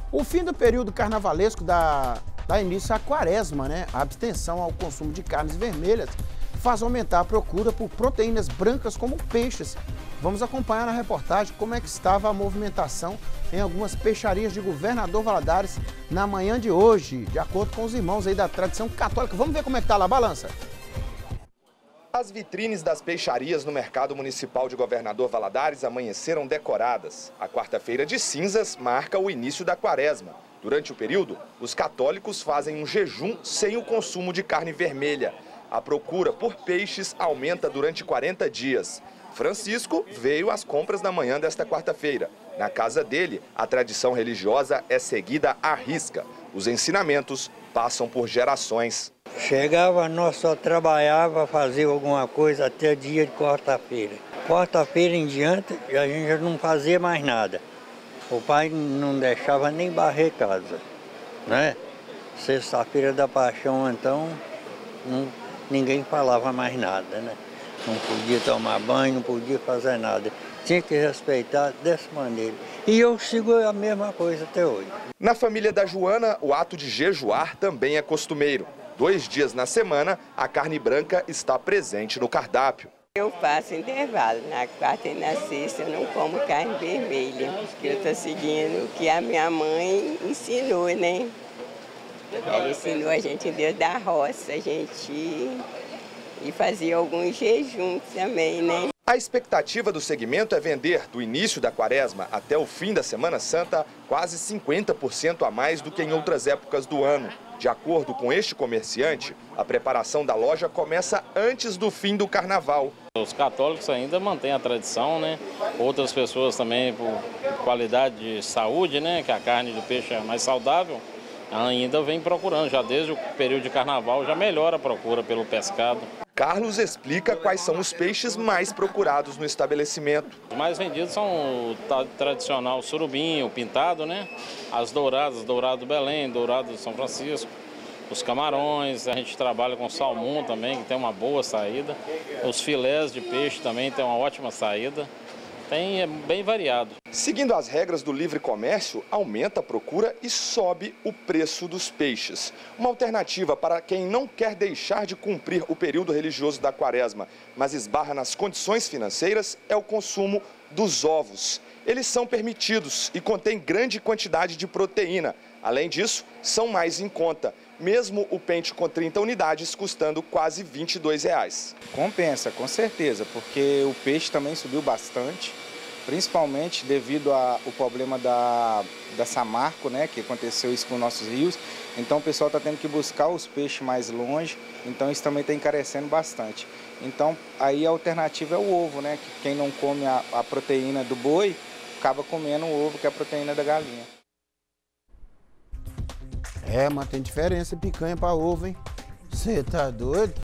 O fim do período carnavalesco dá início à quaresma, né? A abstenção ao consumo de carnes vermelhas faz aumentar a procura por proteínas brancas como peixes. Vamos acompanhar na reportagem como é que estava a movimentação em algumas peixarias de Governador Valadares na manhã de hoje, de acordo com os irmãos aí da tradição católica. Vamos ver como é que tá lá, Balança. As vitrines das peixarias no mercado municipal de Governador Valadares amanheceram decoradas. A quarta-feira de cinzas marca o início da quaresma. Durante o período, os católicos fazem um jejum sem o consumo de carne vermelha. A procura por peixes aumenta durante 40 dias. Francisco veio às compras na manhã desta quarta-feira. Na casa dele, a tradição religiosa é seguida à risca. Os ensinamentos passam por gerações. Chegava, nós só trabalhava, fazia alguma coisa até dia de quarta-feira. Quarta-feira em diante, a gente já não fazia mais nada. O pai não deixava nem varrer casa, né? Sexta-feira da Paixão, então, ninguém falava mais nada, né? Não podia tomar banho, não podia fazer nada. Tinha que respeitar dessa maneira. E eu sigo a mesma coisa até hoje. Na família da Joana, o ato de jejuar também é costumeiro. 2 dias na semana, a carne branca está presente no cardápio. Eu faço intervalo. Na quarta e na sexta eu não como carne vermelha, porque eu estou seguindo o que a minha mãe ensinou, né? Ela ensinou a gente desde a roça, e fazia alguns jejuns também, né? A expectativa do segmento é vender, do início da quaresma até o fim da Semana Santa, quase 50% a mais do que em outras épocas do ano. De acordo com este comerciante, a preparação da loja começa antes do fim do carnaval. Os católicos ainda mantêm a tradição, né? Outras pessoas também, por qualidade de saúde, né? Que a carne do peixe é mais saudável, ainda vem procurando. Já desde o período de carnaval já melhora a procura pelo pescado. Carlos explica quais são os peixes mais procurados no estabelecimento. Os mais vendidos são o tradicional surubim, o pintado, né? As douradas, dourado do Belém, dourado do São Francisco. Os camarões, a gente trabalha com salmão também, que tem uma boa saída. Os filés de peixe também tem uma ótima saída. É bem variado. Seguindo as regras do livre comércio, aumenta a procura e sobe o preço dos peixes. Uma alternativa para quem não quer deixar de cumprir o período religioso da quaresma, mas esbarra nas condições financeiras, é o consumo dos ovos. Eles são permitidos e contêm grande quantidade de proteína. Além disso, são mais em conta, mesmo o pente com 30 unidades custando quase R$ 22. Compensa, com certeza, porque o peixe também subiu bastante, principalmente devido ao problema da Samarco, né, que aconteceu isso com nossos rios. Então o pessoal está tendo que buscar os peixes mais longe, então isso também está encarecendo bastante. Então aí a alternativa é o ovo, né, que quem não come a proteína do boi, acaba comendo o ovo, que é a proteína da galinha. Mas tem diferença picanha para ovo, hein? Você tá doido?